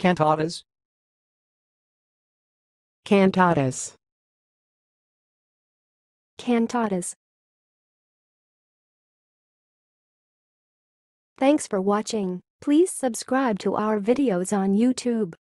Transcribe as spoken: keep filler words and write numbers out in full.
Cantatas. Cantatas. Cantatas. Thanks for watching. Please subscribe to our videos on YouTube.